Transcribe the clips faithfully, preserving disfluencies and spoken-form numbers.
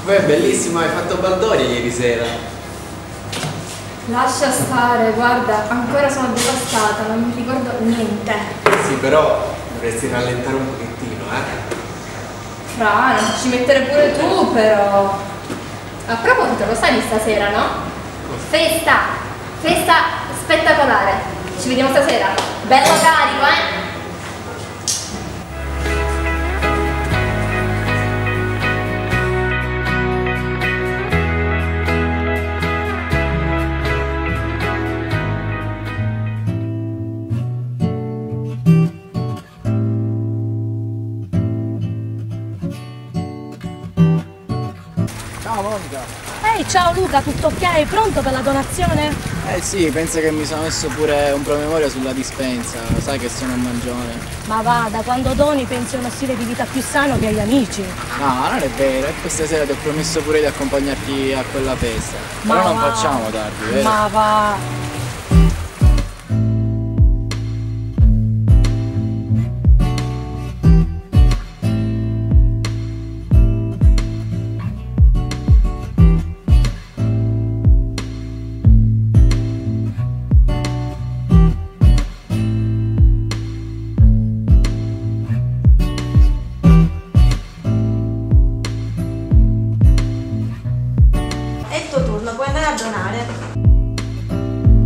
Poi è bellissimo, hai fatto baldoria ieri sera. Lascia stare, guarda, ancora sono devastata, non mi ricordo niente. Sì, però dovresti rallentare un pochettino, eh? Fra, non ci mettere pure tu, però. A proposito, lo sai di stasera, no? Festa! Festa spettacolare! Ci vediamo stasera! Bello carico, eh! Ciao Monica! Ehi, ciao Luca, tutto ok? Pronto per la donazione? Eh sì, pensa che mi sono messo pure un promemoria sulla dispensa, sai che sono un mangione. Ma va, da quando doni pensi a uno stile di vita più sano che agli amici. No, non è vero, e questa sera ti ho promesso pure di accompagnarti a quella festa. Ma Però non va. facciamo tardi, vero? Ma va. È il tuo turno, puoi andare a donare.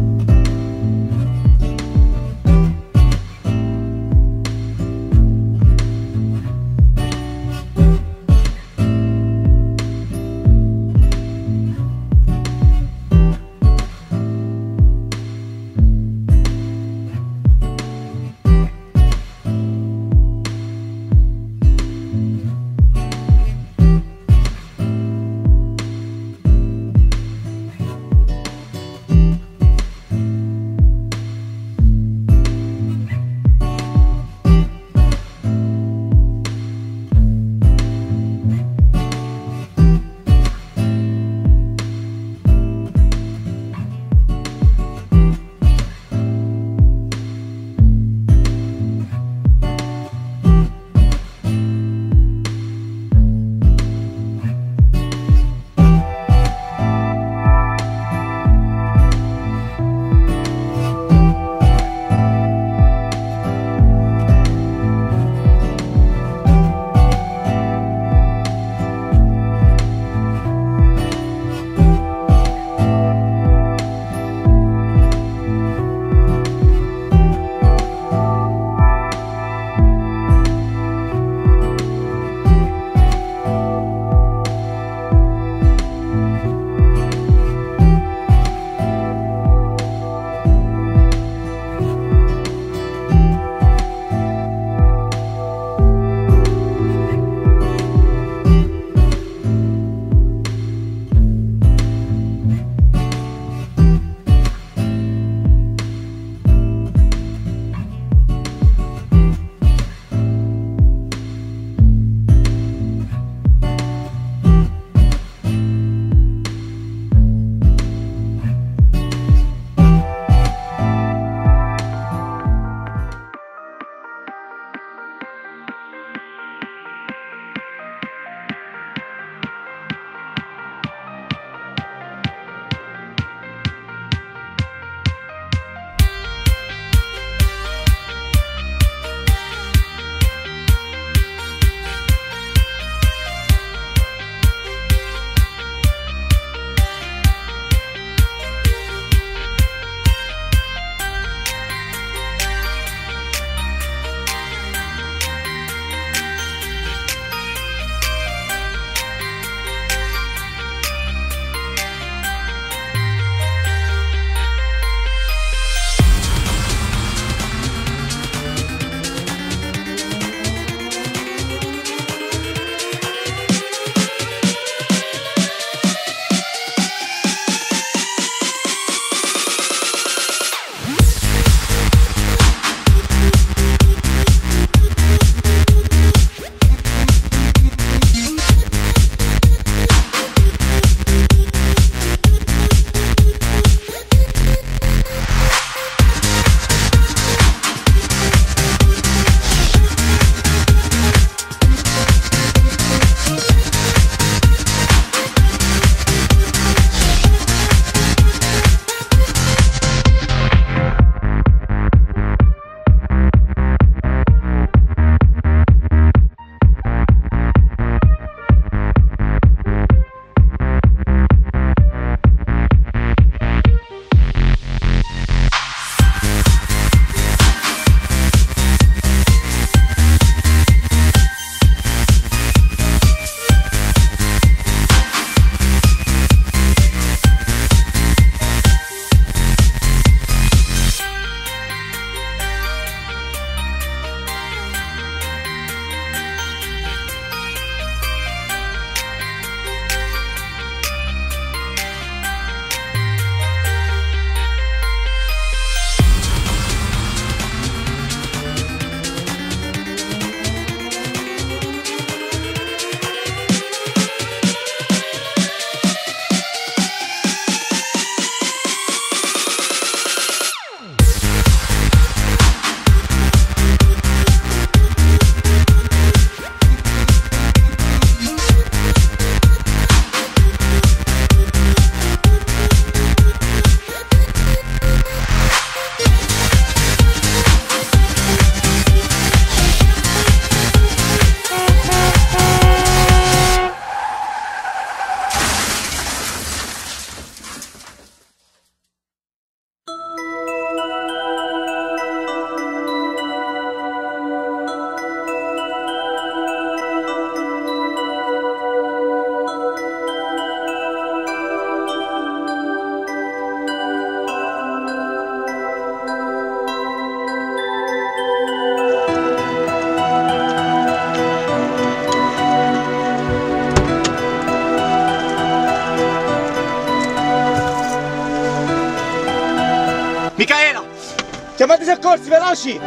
Chiamate i soccorsi, veloci!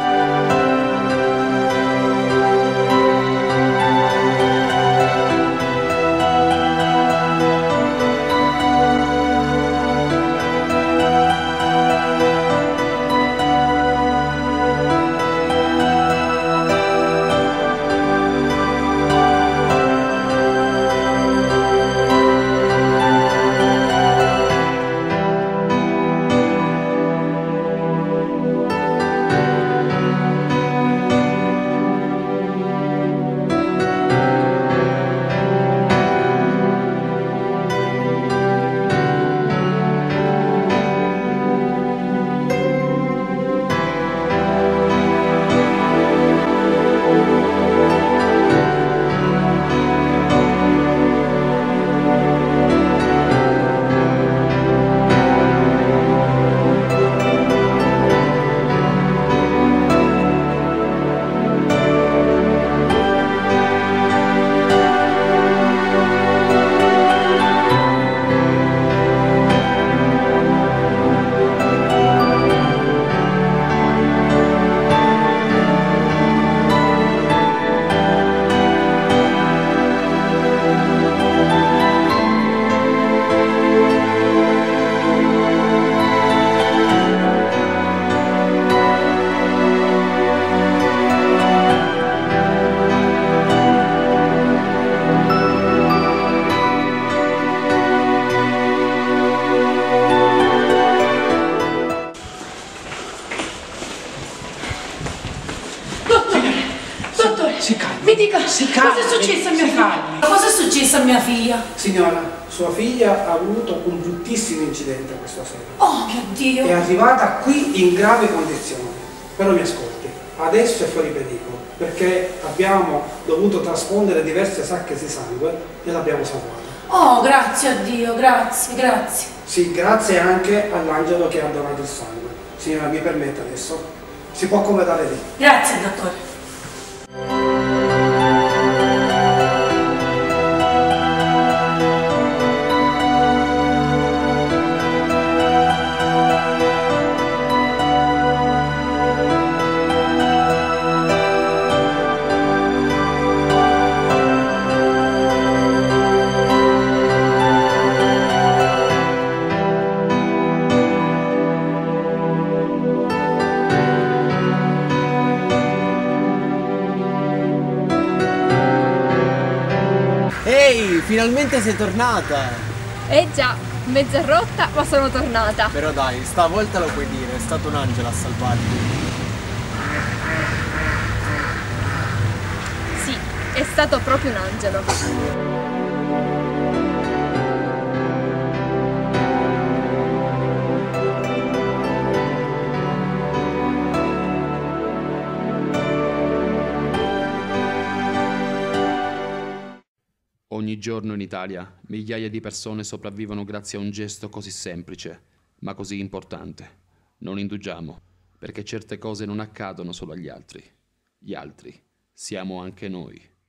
Si calmi. Mi dica, si calmi, cosa è successo a mia si figlia? calmi. Cosa è successo a mia figlia? Signora, sua figlia ha avuto un bruttissimo incidente questa sera. Oh mio Dio! È arrivata qui in gravi condizioni. Però mi ascolti, adesso è fuori pericolo, perché abbiamo dovuto traspondere diverse sacche di sangue e l'abbiamo salvata. Oh, grazie a Dio, grazie, grazie. Sì, grazie anche all'angelo che ha donato il sangue. Signora, mi permette adesso? Si può accomodare lì. Grazie, dottore. Ehi, finalmente sei tornata! Eh già, mezza rotta ma sono tornata. Però dai, stavolta lo puoi dire, è stato un angelo a salvarti. Sì, è stato proprio un angelo. Ogni giorno in Italia migliaia di persone sopravvivono grazie a un gesto così semplice, ma così importante. Non indugiamo, perché certe cose non accadono solo agli altri. Gli altri siamo anche noi.